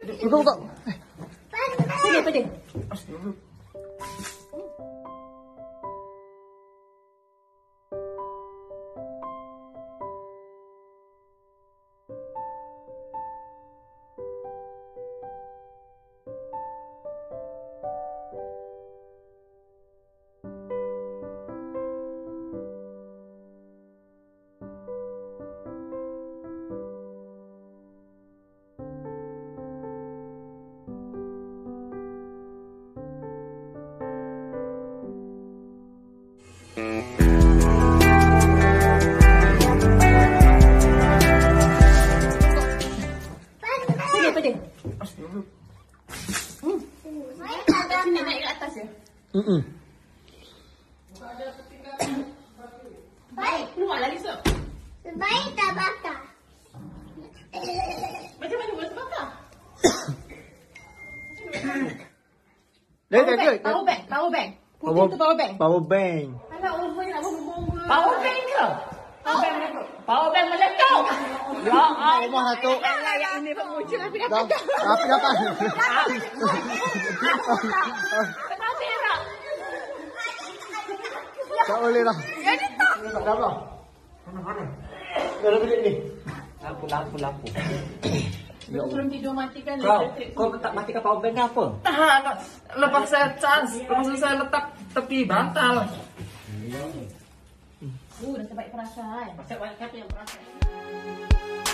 Buka. Pedih. Pedih. Sini naik ke atas ya. Baik, keluar lagi sok. Baik tak bakar. Macam mana buat bakar? Power bank. Putih tu power bank. Power bank. Alah, orang nak buang. Power bank ke? Power bank meletup. Ya Allah. Rumah satu. Alah, yang ini Pak Muncul tapi dah Dah. Rapi dapat. kena berak. Tak boleh lah. Jadi tak. Tak dah belum? Mana? Dah bilik ni. Lampu. Belum tidur matikan Kau tak matikan power bank apa? tahan. Lepas saya charge, lepas saya letak tepi bantal. Dah terbaik perasaan. Pasal banyak kata yang perasan.